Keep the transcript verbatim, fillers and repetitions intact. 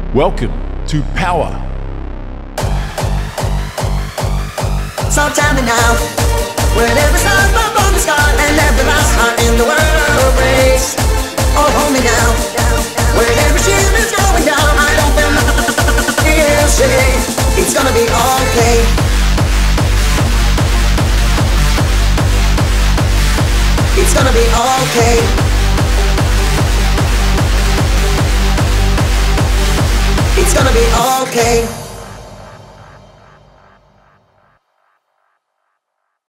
Welcome to Power. So tell me now, when every star's up on the sky and every last heart in the world breaks, oh hold me now, when every ship is going down, I don't feel nothing, shake, it's gonna be okay. It's gonna be okay. It's gonna be okay.